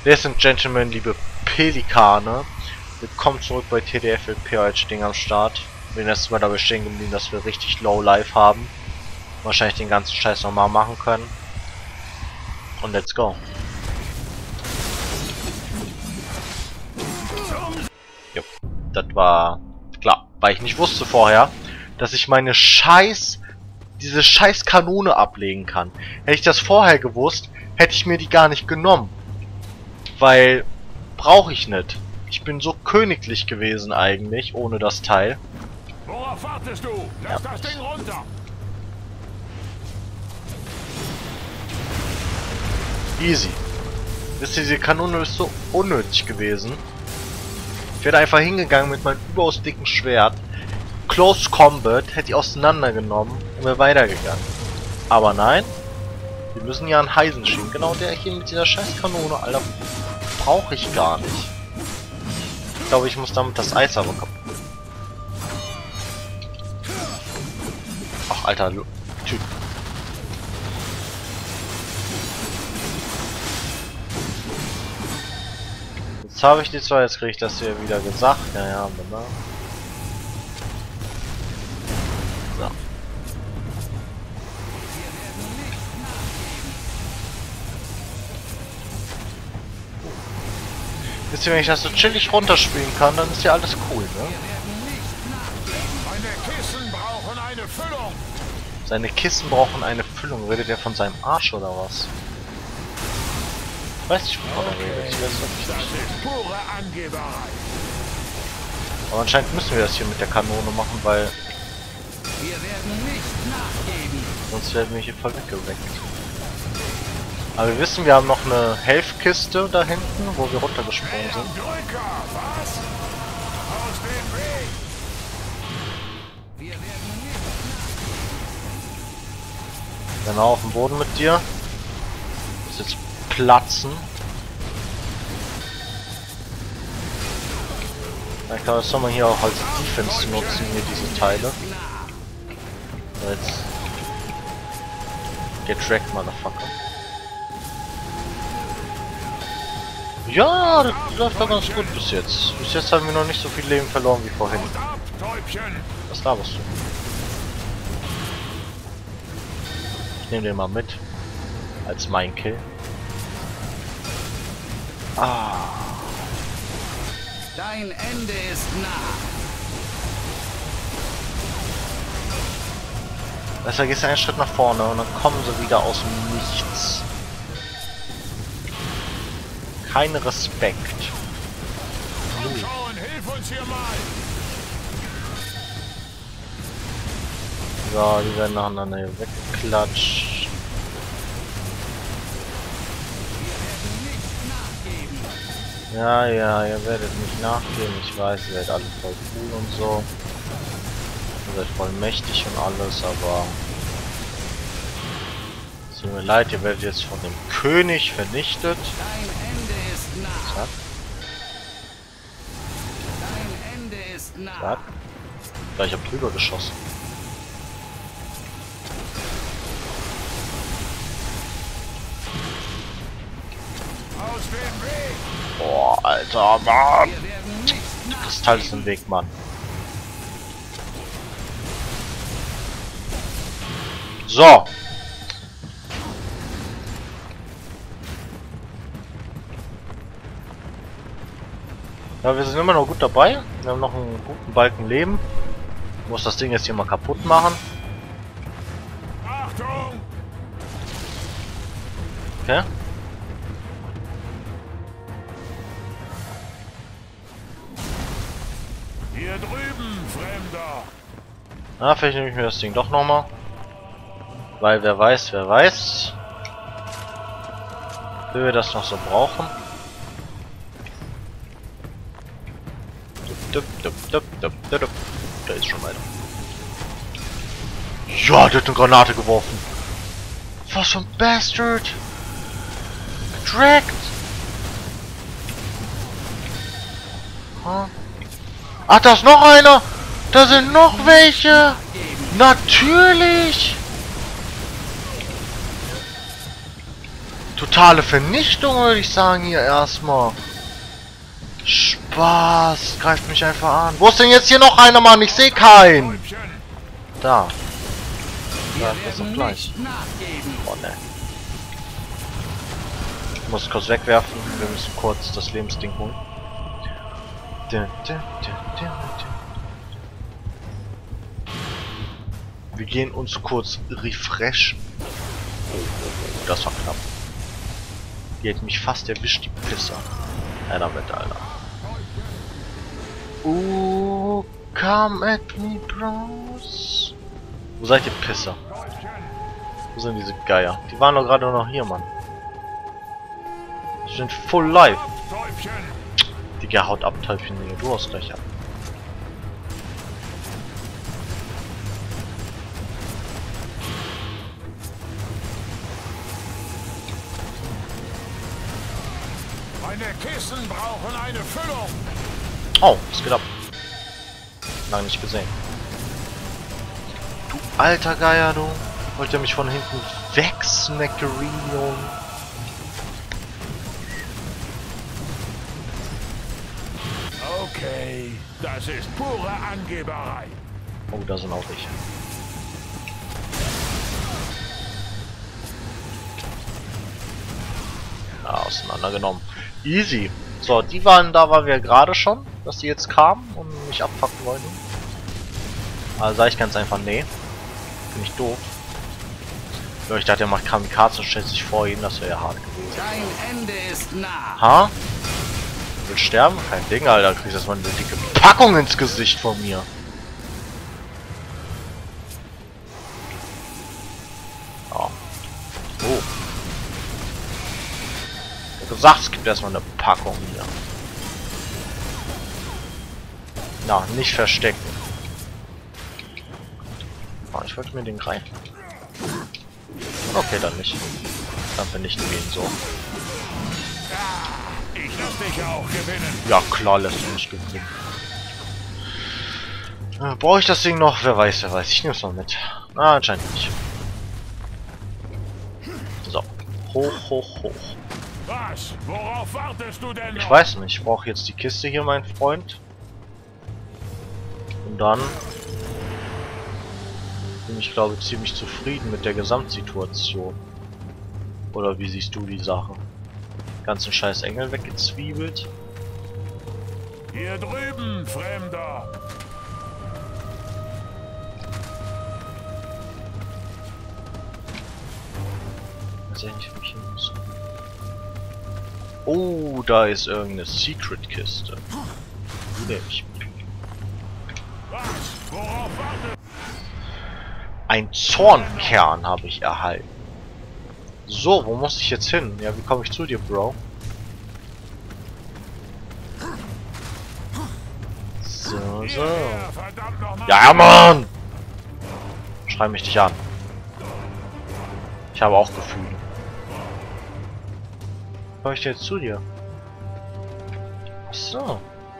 Ladies and Gentlemen, liebe Pelikane, willkommen zurück bei TDFLP, heute Ding am Start. Bin letztes Mal dabei stehen geblieben, dass wir richtig low life haben. Wahrscheinlich den ganzen Scheiß nochmal machen können. Und let's go. Jo, das war klar, weil ich nicht wusste vorher, dass ich meine diese scheiß Kanone ablegen kann. Hätte ich das vorher gewusst, hätte ich mir die gar nicht genommen. Weil, brauche ich nicht. Ich bin so königlich gewesen eigentlich, ohne das Teil. Worauf wartest du? Lass das Ding runter! Easy. Wisst ihr, diese Kanone ist so unnötig gewesen. Ich wäre einfach hingegangen mit meinem überaus dicken Schwert. Close Combat, hätte ich auseinandergenommen und wäre weitergegangen. Aber nein. Wir müssen ja einen Heisen schieben. Genau der hier mit dieser scheiß Kanone, Alter. Brauche ich gar nicht. Ich glaube, ich muss damit das Eis aber kaputt. Ach, Alter, Typ. Jetzt habe ich die zwar, jetzt kriege ich das hier wieder gesagt. Ja, ja, wunderbar. So. Wisst ihr, wenn ich das so chillig runterspielen kann, dann ist ja alles cool, ne? Meine Kissen brauchen eine Füllung! Seine Kissen brauchen eine Füllung. Redet er von seinem Arsch oder was? Ich weiß nicht, wovon er redet. Ich weiß nicht. Das ist pure Angeberei! Aber anscheinend müssen wir das hier mit der Kanone machen, weil Wir werden nicht nachgeben. sonst werden wir hier voll weggeweckt. Aber wir wissen, wir haben noch eine Helfkiste da hinten, wo wir runtergesprungen sind. Drücker, was? Aus dem Weg! Wir werden nicht Genau, auf dem Boden mit dir. Muss jetzt platzen. Ich glaube, das soll man hier auch als Defense nutzen, hier diese Teile. So, jetzt. Get tracked, Motherfucker. Ja, das läuft doch ganz gut bis jetzt. Bis jetzt haben wir noch nicht so viel Leben verloren wie vorhin. Ab, Täubchen! Was laberst du? Ich nehme den mal mit. Als mein Kill. Ah. Dein Ende ist nah. Besser gehst du einen Schritt nach vorne und dann kommen sie wieder aus dem Nichts. Kein Respekt. Schauen, hilf uns hier mal! So, die werden nacheinander hier weggeklatscht. Ja, ja, ihr werdet nicht nachgeben. Ich weiß, ihr seid alle voll cool und so. Ihr seid voll mächtig und alles, aber es tut mir leid, ihr werdet jetzt von dem König vernichtet. Dein Ende ist nah. Zack, Dein Ende ist nah. zack. Ja, ich hab drüber geschossen. Aus dem Weg! Boah, Alter, Mann! Wir werden nicht Das Teil ist im Weg, Mann. So. Ja, wir sind immer noch gut dabei. Wir haben noch einen guten Balken Leben. Ich muss das Ding jetzt hier mal kaputt machen. Achtung! Okay. Hier drüben, Fremder! Na, vielleicht nehme ich mir das Ding doch nochmal. Weil wer weiß, wer weiß. Wie wir das noch so brauchen. Da ist schon weiter. Ja, der hat eine Granate geworfen. Was für ein Bastard. Getrackt. Huh? Ach, da ist noch einer. Da sind noch welche. Natürlich. Totale Vernichtung, würde ich sagen, hier erstmal. Spaß. Greift mich einfach an. Wo ist denn jetzt hier noch einer, Mann? Ich sehe keinen. Täubchen. Da. Wir Ja, das ist doch werden gleich. nicht nachgeben. Oh, ne. Ich muss kurz wegwerfen. Wir müssen kurz das Lebensding holen. Wir gehen uns kurz refreshen. Oh, das war knapp. Die hätte mich fast erwischt, die Pisser. Ja, damit, Alter. Come at me, bros. Wo seid ihr, Pisser? Wo sind diese Geier? Die waren doch gerade noch hier, Mann. Die sind full live. Täubchen. Digga, haut ab, Täubchen, Digga. Du hast gleich ab. Meine Kissen brauchen eine Füllung. Oh, was geht ab? Lange nicht gesehen. Du alter Geier, du. Wollt ihr mich von hinten wegsnacken, Junge? Okay, das ist pure Angeberei. Oh, da sind auch welche. Ja, auseinandergenommen. Easy. So, die waren da, waren wir gerade schon, dass die jetzt kamen und mich abpacken wollten. Also sag ich ganz einfach, nee. Bin ich doof. Ja, ich dachte, er macht Kamikaze und stellt sich vor ihn, das wäre ja hart gewesen. Dein Ende ist nah. Ha? Will sterben? Kein Ding, Alter. Kriegst erstmal eine dicke Packung ins Gesicht von mir. Oh. Oh. Ich hab gesagt, es gibt erstmal eine Packung hier. Na, nicht verstecken. Oh, ich wollte mir den greifen. Okay, dann nicht. Dann vernichten wir ihn so. Ich lass dich auch gewinnen. Ja klar, lässt du mich gewinnen. Brauche ich das Ding noch? Wer weiß, wer weiß. Ich nehme es mal mit. Ah, anscheinend nicht. So. Hoch, hoch, hoch. Was? Worauf wartest du denn noch? Ich weiß nicht. Ich brauche jetzt die Kiste hier, mein Freund. Und dann bin ich, glaube ich, ziemlich zufrieden mit der Gesamtsituation. Oder wie siehst du die Sache? Ganzen scheiß Engel weggezwiebelt. Hier drüben, Fremder. Weiß ich nicht, wo ich hin muss. Oh, da ist irgendeine Secret-Kiste. Die nehme ich mit. Was? Worauf wartest Ein Zornkern habe ich erhalten. So, wo muss ich jetzt hin? Ja, wie komme ich zu dir, Bro? So, du? so. Hierher, verdammt nochmal. Ja, Mann! Schrei mich dich an. Ich habe auch Gefühle. Wie komme ich jetzt zu dir? Ach so.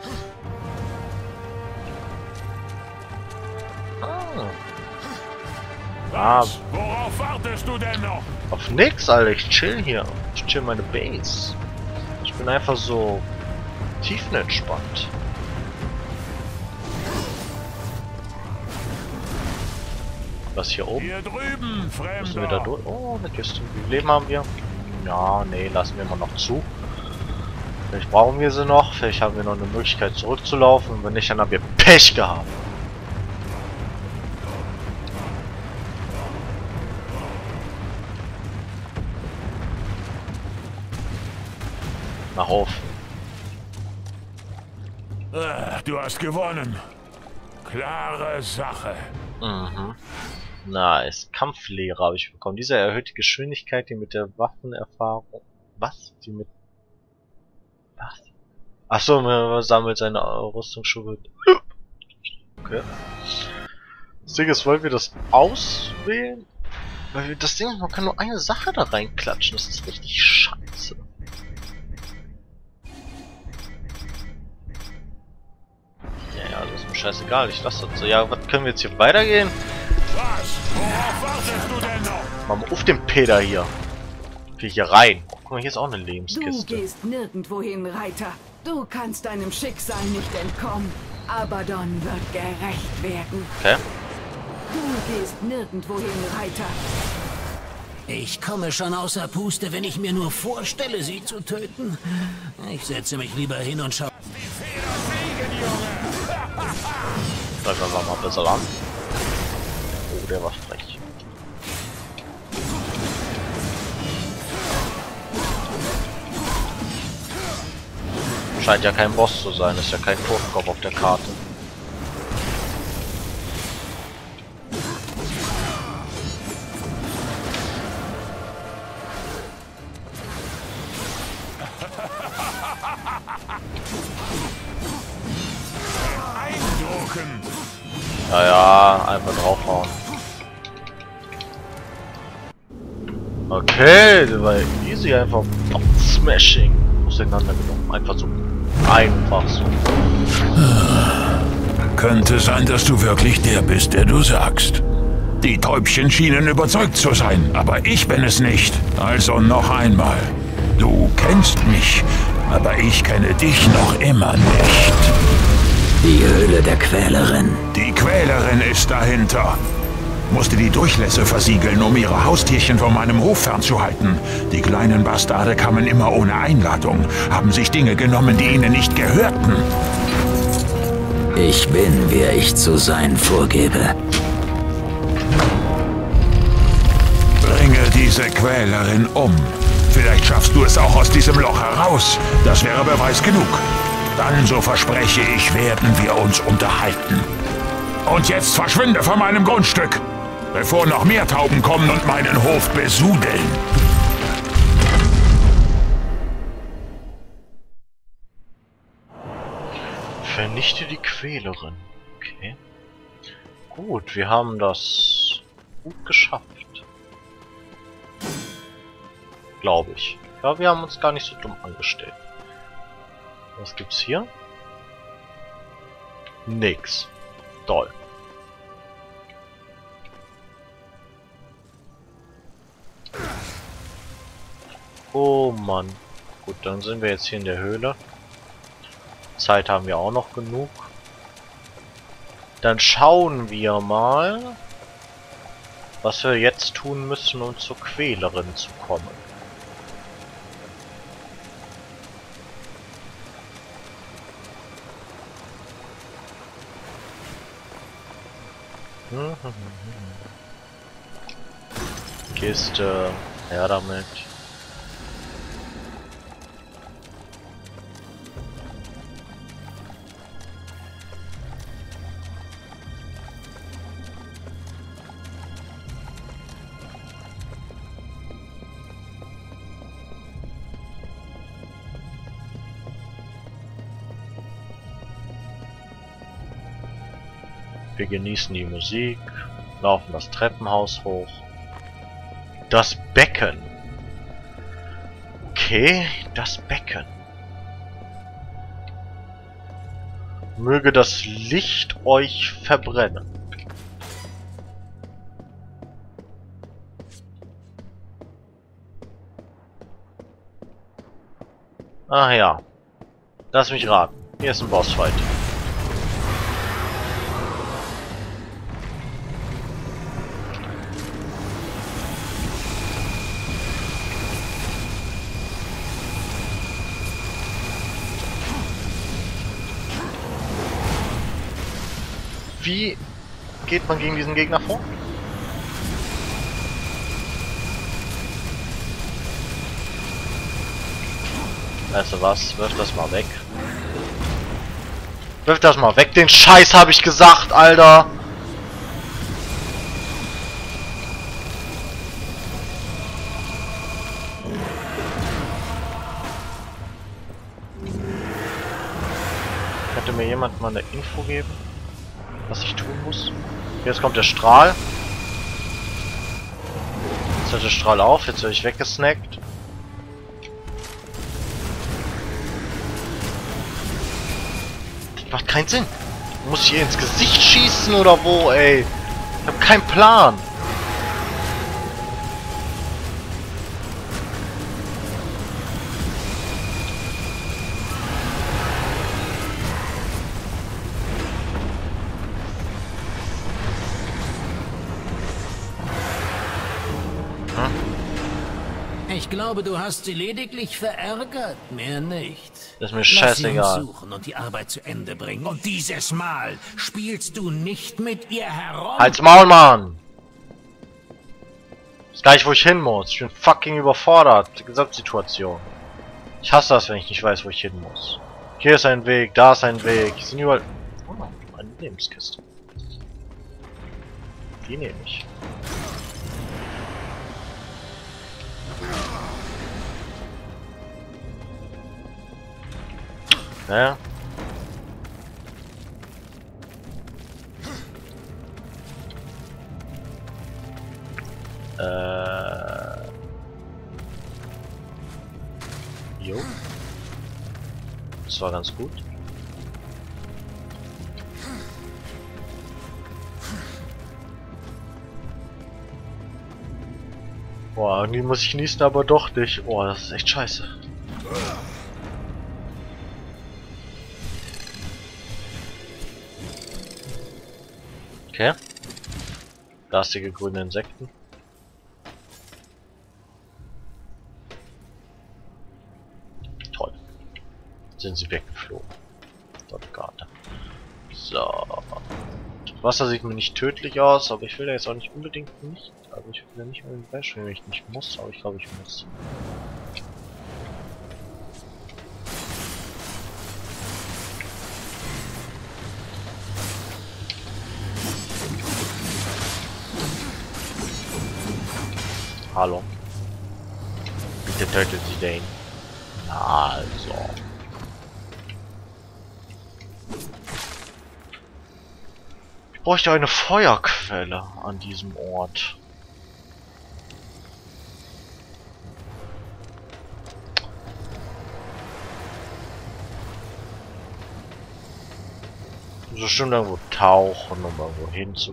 Was? Worauf wartest du denn noch? Auf nix, Alter. Ich chill hier. Ich chill meine Base. Ich bin einfach so tiefenentspannt. Was hier oben? Hier drüben, Müssen wir da Fremder. durch? Oh, eine Kiste. Wie viel Leben haben wir? Ja, nee, lassen wir mal noch zu. Vielleicht brauchen wir sie noch. Vielleicht haben wir noch eine Möglichkeit zurückzulaufen. Und wenn nicht, dann haben wir Pech gehabt. Mach auf. Du hast gewonnen. Klare Sache. Mhm. Nice. Kampflehre habe ich bekommen. Diese erhöht die Geschwindigkeit, die mit der Waffenerfahrung... Was? Die mit... Was? Achso, man sammelt seine Rüstungsschuhe. Okay. Das Ding ist, wollen wir das auswählen? Weil das Ding ist, man kann nur eine Sache da reinklatschen. Das ist richtig scheiße. Ja, das ist mir scheißegal. Ich lasse das so. Ja, was können wir jetzt hier weitergehen? Was? Worauf wartest du denn noch? Mach mal auf den Peter hier. Geh hier rein. Oh, Guck mal, hier ist auch eine Du Lebenskiste. gehst nirgendwo hin, Reiter. Du kannst deinem Schicksal nicht entkommen. Abaddon wird gerecht werden. Okay. Du gehst nirgendwo hin, Reiter. Ich komme schon außer Puste, wenn ich mir nur vorstelle, sie zu töten. Ich setze mich lieber hin und schaue. Greifen wir mal ein bisschen an. Oh, der war frech. Scheint ja kein Boss zu sein, ist ja kein Totenkopf auf der Karte. Eindrucken. Ja, einfach draufhauen. Okay, das war easy, einfach Smashing auseinandergenommen. Einfach so. Einfach so. Könnte sein, dass du wirklich der bist, der du sagst. Die Täubchen schienen überzeugt zu sein, aber ich bin es nicht. Also noch einmal. Du kennst mich, aber ich kenne dich noch immer nicht. Die Höhle der Quälerin. Die Quälerin ist dahinter. Musste die Durchlässe versiegeln, um ihre Haustierchen von meinem Hof fernzuhalten. Die kleinen Bastarde kamen immer ohne Einladung, haben sich Dinge genommen, die ihnen nicht gehörten. Ich bin, wer ich zu sein vorgebe. Bringe diese Quälerin um. Vielleicht schaffst du es auch aus diesem Loch heraus. Das wäre Beweis genug. Dann, so verspreche ich, werden wir uns unterhalten. Und jetzt verschwinde von meinem Grundstück, bevor noch mehr Tauben kommen und meinen Hof besudeln. Vernichte die Quälerin. Okay. Gut, wir haben das gut geschafft. Glaube ich. Ja, wir haben uns gar nicht so dumm angestellt. Was gibt's hier? Nix. Toll. Oh Mann. Gut, dann sind wir jetzt hier in der Höhle. Zeit haben wir auch noch genug. Dann schauen wir mal, was wir jetzt tun müssen, um zur Quälerin zu kommen. Kiste, her damit. Wir genießen die Musik, laufen das Treppenhaus hoch. Das Becken. Okay, das Becken. Möge das Licht euch verbrennen. Ach ja. Lass mich raten. Hier ist ein Bossfight. Wie geht man gegen diesen Gegner vor? Weißt du was? Wirf das mal weg. Wirf das mal weg, den Scheiß habe ich gesagt, Alter! Könnte mir jemand mal eine Info geben, was ich tun muss? Jetzt kommt der Strahl. Jetzt hört der Strahl auf, jetzt werde ich weggesnackt. Das macht keinen Sinn. Muss ich hier ins Gesicht schießen oder wo, ey? Ich habe keinen Plan. Ich glaube, du hast sie lediglich verärgert, mehr nicht. Das ist mir Lass sie scheißegal. uns suchen und die Arbeit zu Ende bringen. Und dieses Mal spielst du nicht mit ihr herum. Halt's Maul, Mann! Ich weiß gar nicht, wo ich hin muss. Ich bin fucking überfordert. Die Gesamtsituation. Ich hasse das, wenn ich nicht weiß, wo ich hin muss. Hier ist ein Weg, da ist ein Weg. Hier sind überall... Oh, eine Lebenskiste. Die nehme ich. Naja. Jo. Das war ganz gut. Boah, irgendwie muss ich niesen, aber doch nicht. Oh, das ist echt scheiße. Okay. Garstige grüne Insekten. Toll. Sind sie weggeflogen. Dort Karte. So. Wasser sieht mir nicht tödlich aus, aber ich will ja jetzt auch nicht unbedingt nicht. Also ich will ja nicht unbedingt beispielen, wenn ich nicht muss, aber ich glaube ich muss. Hallo. Bitte tötet sie den. Na also. Ich bräuchte eine Feuerquelle an diesem Ort. So bestimmt irgendwo tauchen, um irgendwo hinzu.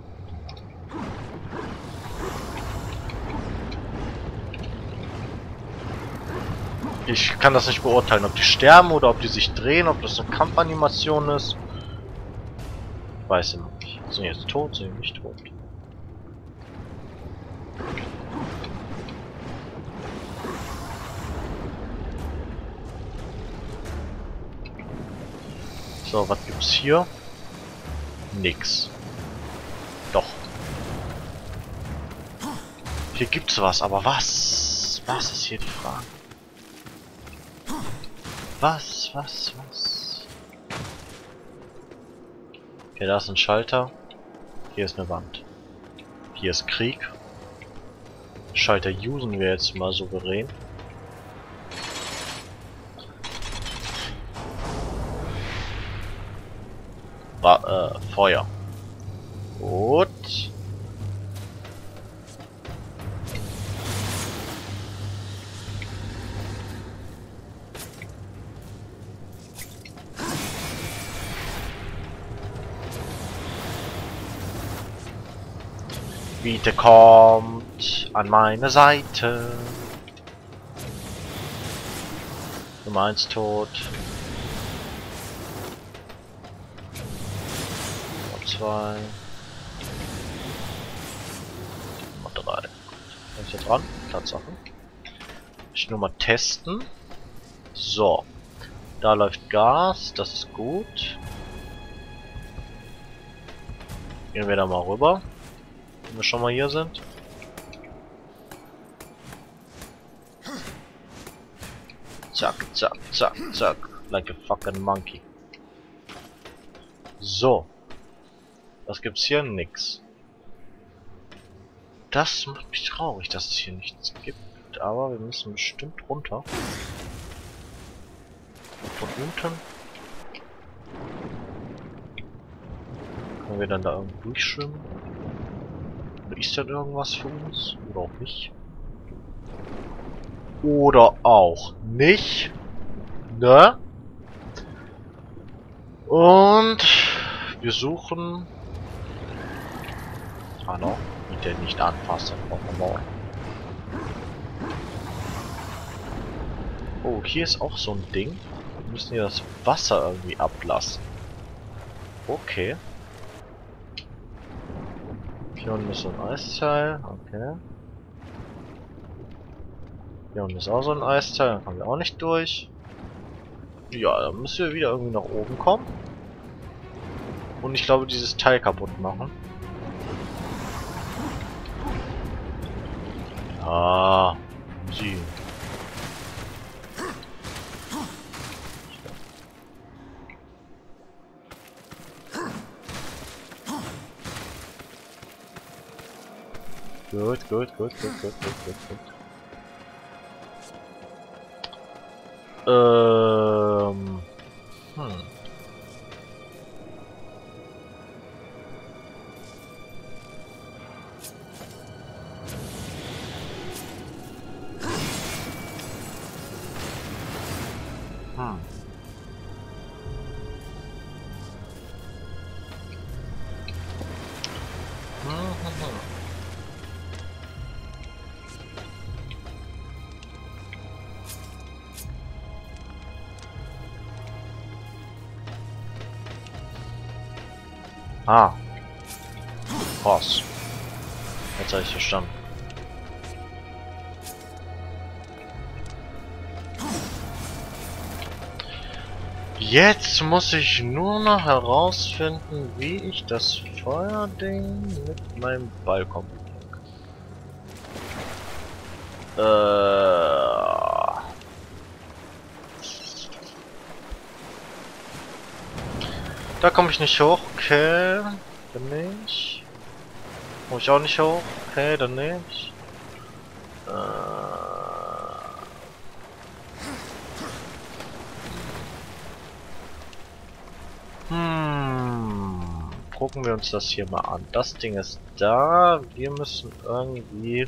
Ich kann das nicht beurteilen, ob die sterben oder ob die sich drehen, ob das eine Kampfanimation ist. Ich weiß immer nicht. Sind die jetzt tot? Sind die nicht tot? So, was gibt's hier? Nix. Doch. Hier gibt's was, aber was? Was ist hier die Frage? Was? Okay, da ist ein Schalter. Hier ist eine Wand. Hier ist Krieg. Schalter usen wir jetzt mal souverän. Feuer. Gut. Bitte kommt an meine Seite. Nummer 1 tot. Nummer 2. Nummer 3. Bin ich hier dran? Tatsache. Ich nur mal testen. So. Da läuft Gas. Das ist gut. Gehen wir da mal rüber. Wenn wir schon mal hier sind. Zack, zack, zack, zack. Like a fucking monkey. So. Was gibt's hier? Nix. Das macht mich traurig, dass es hier nichts gibt. Aber wir müssen bestimmt runter. Und von unten. Können wir dann da irgendwo durchschwimmen? Oder ist denn irgendwas für uns? Oder auch nicht? Oder auch nicht? Ne? Und wir suchen... Hallo? Bitte nicht anfassen. Oh, hier ist auch so ein Ding. Wir müssen hier das Wasser irgendwie ablassen. Okay. Hier unten ist so ein Eisteil. Okay. Hier unten ist auch so ein Eisteil, da kommen wir auch nicht durch. Ja, dann müssen wir wieder irgendwie nach oben kommen. Und ich glaube, dieses Teil kaputt machen. Ah, sie. Gut, gut, gut, gut, gut, gut, gut, gut. Ah. Horst. Jetzt habe ich verstanden. Jetzt muss ich nur noch herausfinden, wie ich das Feuerding mit meinem Ball kombinieren kann. Da komme ich nicht hoch. Okay, dann nicht. Komme ich auch nicht hoch. Okay, dann nicht. Gucken wir uns das hier mal an. Das Ding ist da. Wir müssen irgendwie...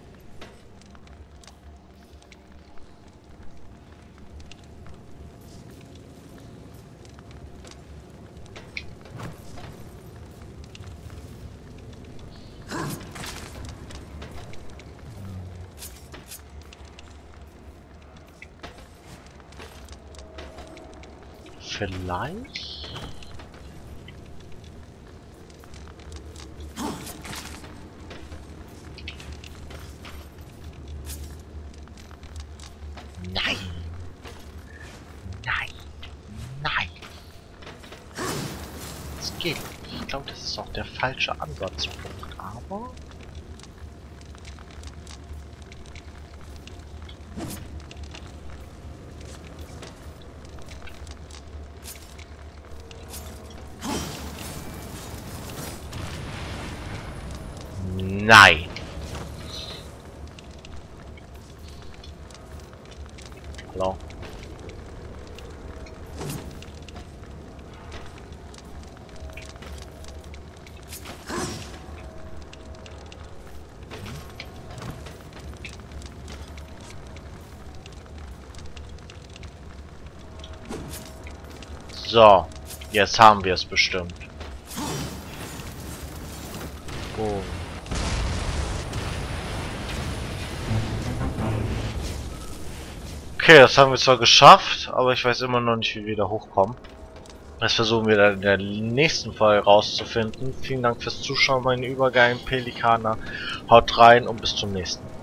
Vielleicht? Nein! Nein! Nein! Das geht nicht. Ich glaube, das ist auch der falsche Ansatzpunkt, aber... Nein! Hallo? So, jetzt haben wir es bestimmt. Oh. Okay, das haben wir zwar geschafft, aber ich weiß immer noch nicht, wie wir da hochkommen. Das versuchen wir dann in der nächsten Folge rauszufinden. Vielen Dank fürs Zuschauen, meine übergeilen Pelikaner. Haut rein und bis zum nächsten Mal.